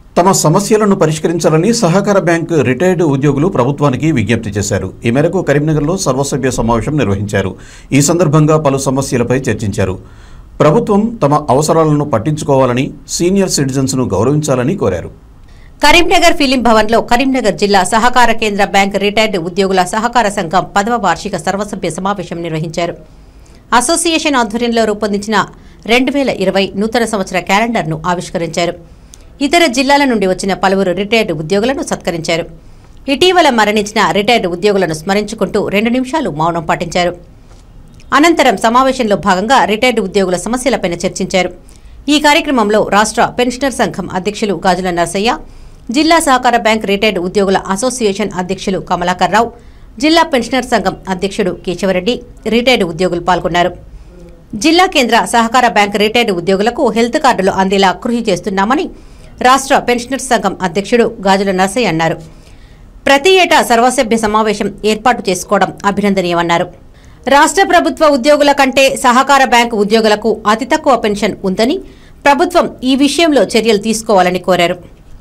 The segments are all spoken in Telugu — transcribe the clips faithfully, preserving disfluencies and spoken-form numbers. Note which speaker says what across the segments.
Speaker 1: తమ సమస్యలను పరిష్కరించాలని సహకార బ్యాంక్ రిటైర్డ్ ఉద్యోగులు ప్రభుత్వానికి విజ్ఞప్తి చేశారు. ఈ మేరకు కరీంనగర్లో సర్వసభ్య సమావేశం నిర్వహించారు. ఈ సందర్భంగా పలు సమస్యలపై చర్చించారు. ప్రభుత్వం తమ అవసరాలను పట్టించుకోవాలని, సీనియర్ సిటిజన్స్ను గౌరవించాలని కోరారు.
Speaker 2: కరీంనగర్ ఫిలిం భవన్లో కరీంనగర్ జిల్లా సహకార కేంద్ర బ్యాంక్ రిటైర్డ్ ఉద్యోగుల సహకార సంఘం పదవ వార్షిక సర్వసభ్య సమావేశం నిర్వహించారు. అసోసియేషన్ ఆధ్వర్యంలో రూపొందించిన రెండు వేల ఇరవై నూతన సంవత్సర క్యాలెండర్ను ఆవిష్కరించారు. ఇతర జిల్లాల నుండి వచ్చిన పలువురు రిటైర్డ్ ఉద్యోగులను సత్కరించారు. ఇటీవల మరణించిన రిటైర్డ్ ఉద్యోగులను స్మరించుకుంటూ రెండు నిమిషాలు మౌనం పాటించారు. అనంతరం సమావేశంలో భాగంగా రిటైర్డ్ ఉద్యోగుల సమస్యలపై చర్చించారు. ఈ కార్యక్రమంలో రాష్ట్ర పెన్షనర్ సంఘం అధ్యక్షులు గాజుల నరసయ్య, జిల్లా సహకార బ్యాంక్ రిటైర్డ్ ఉద్యోగుల అసోసియేషన్ అధ్యక్షులు కమలాకర్ రావు, జిల్లా పెన్షనర్ సంఘం అధ్యక్షుడు కేశవరెడ్డి, రిటైర్డ్ ఉద్యోగులు పాల్గొన్నారు. జిల్లా కేంద్ర సహకార బ్యాంక్ రిటైర్డ్ ఉద్యోగులకు హెల్త్ కార్డులు అందేలా కృషి చేస్తున్నామని రాష్ట్ర పెన్షనర్స్ సంఘం అధ్యక్షుడు గాజుల నరసయ్య అన్నారు. ప్రతి ఏటా సర్వసభ్య సమావేశం ఏర్పాటు చేసుకోవడం అభినందనీయమన్నారు. రాష్ట్ర ప్రభుత్వ ఉద్యోగుల కంటే సహకార బ్యాంకు ఉద్యోగులకు అతి తక్కువ పెన్షన్ ఉందని, ప్రభుత్వం ఈ విషయంలో చర్యలు తీసుకోవాలని కోరారు.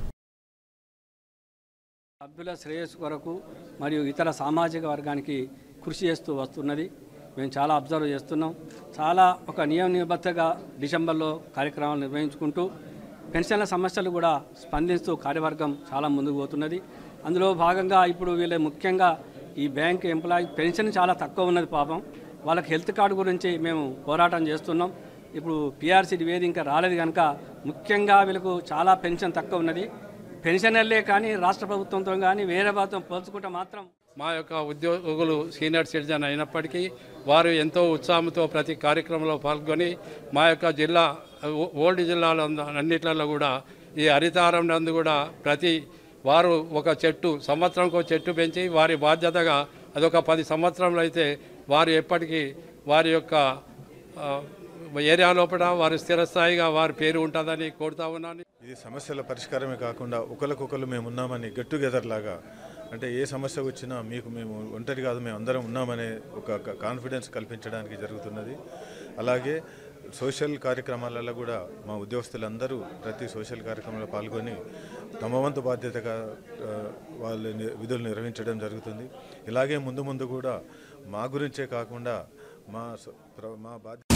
Speaker 3: సభ్యుల శ్రేయస్సు కొరకు మరియు ఇతర సామాజిక వర్గానికి కృషి చేస్తూ వస్తున్నది. మేము చాలా అబ్జర్వ్ చేస్తున్నాం. చాలా ఒక నియమ నిబద్ధంగా డిసెంబర్లో కార్యక్రమాలు నిర్వహించుకుంటూ పెన్షన్ల సమస్యలు కూడా స్పందిస్తూ కార్యవర్గం చాలా ముందుకు పోతున్నది. అందులో భాగంగా ఇప్పుడు వీళ్ళ ముఖ్యంగా ఈ బ్యాంక్ ఎంప్లాయీ పెన్షన్ చాలా తక్కువ ఉన్నది. పాపం వాళ్ళకి హెల్త్ కార్డు గురించి మేము పోరాటం చేస్తున్నాం. ఇప్పుడు పీఆర్సీ వేది ఇంకా రాలేదు కనుక ముఖ్యంగా వీళ్ళకు చాలా పెన్షన్ తక్కువ ఉన్నది. పెన్షనర్లే కానీ రాష్ట్ర ప్రభుత్వంతో కానీ వేరే ప్రభుత్వం పోల్చుకుంటే మాత్రం
Speaker 4: మా యొక్క ఉద్యోగులు సీనియర్ సిటిజన్ అయినప్పటికీ వారు ఎంతో ఉత్సాహంతో ప్రతి కార్యక్రమంలో పాల్గొని మా యొక్క జిల్లా ఓల్డ్ జిల్లాలో అన్నిట్లలో కూడా ఈ హరితారం నందు కూడా ప్రతి వారు ఒక చెట్టు సంవత్సరంకి ఒక చెట్టు పెంచి వారి బాధ్యతగా అదొక పది సంవత్సరంలో అయితే వారు ఎప్పటికీ వారి యొక్క ఏరియా లోపల వారి స్థిరస్థాయిగా వారి పేరు ఉంటుందని కోరుతా ఉన్నాను.
Speaker 5: ఇది సమస్యల పరిష్కారమే కాకుండా ఒకరికొకరు మేము ఉన్నామని గెట్ టుగెదర్ లాగా, అంటే ఏ సమస్య వచ్చినా మీకు మేము ఒంటరి కాదు, మేము అందరం ఉన్నామనే ఒక కాన్ఫిడెన్స్ కల్పించడానికి జరుగుతున్నది. అలాగే సోషల్ కార్యక్రమాలలో కూడా మా ఉద్యోగస్తులందరూ ప్రతి సోషల్ కార్యక్రమంలో పాల్గొని తమ వంతు బాధ్యతగా వాళ్ళ విధులు నిర్వహించడం జరుగుతుంది. ఇలాగే ముందు ముందు కూడా మా గురించే కాకుండా మా మా బాధ్యత